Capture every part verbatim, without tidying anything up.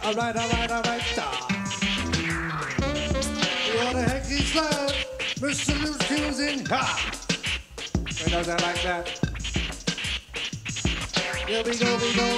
Alright, alright, alright, stop. What the heck is that? Mister Loose Tunes in ha! We know that like that. Here we go, we go.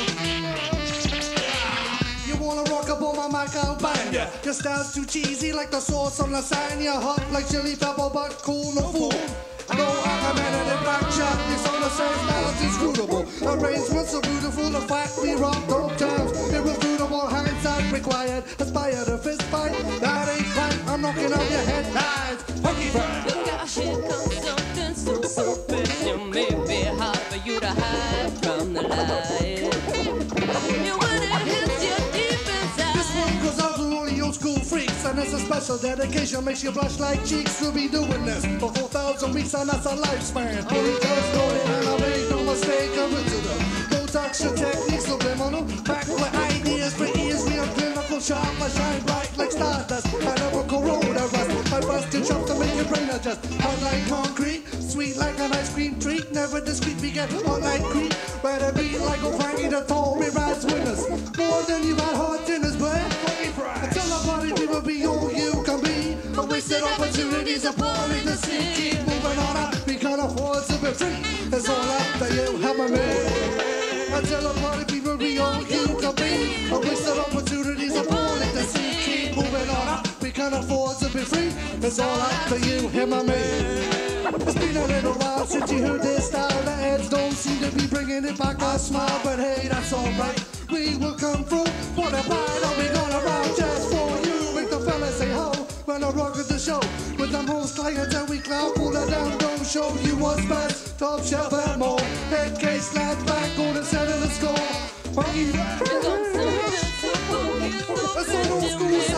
You wanna rock up on my mic, I'll bang ya. Your style's too cheesy like the sauce on lasagna. Hot like chili pepper, but cool, no fool. No argumentative back chat, it's on the same balance, inscrutable. Arrangements so beautiful, the fact we rock those times. Irrefutable hindsight required, aspire to fist fight. That ain't right, I'm knocking on your head highs. Funky Friday. Look gosh, here comes something so perfect. It may be hard for you to hide from the light. You when it hits you deep inside. This one goes out to all the old school freaks, and it's a special dedication. Makes you blush like cheeks. We'll be doing this for four thousand weeks, and that's a lifespan. Fully just loaded, and I made no mistake. Original, Botox your techniques, subliminal. Back with ideas for ears, we are clinical sharp. I shine bright like stardust. I never corrode or rust. I bust your chops to make your brain adjust. Hot like concrete, sweet like an ice cream treat. Never discreet, we get hot like creep. Where the beat like a Frankie the Tall, we rise winners. More than you had hot dinners, but I tell the party people be all you can be. A wasted opportunities appalling to see. Keep moving on up, we can't afford to be free. It's all up to you, help me. I tell the party people be all you can be. A wasted opportunities appalling to see. Keep moving on up, we can't afford to be free. It's all up to you, him and me. It's been a little while since you heard this style. The ads don't seem to be bringing it back. I smile, but hey, that's alright. We will come through. What a ride, are we gonna ride just for you? Make the fellas say ho when I rock at the show. With the most clients and we clown, pull it down, don't show you what's best. Top shelf and more. Head case, flat back, on the center of the score. Funky. That's an old school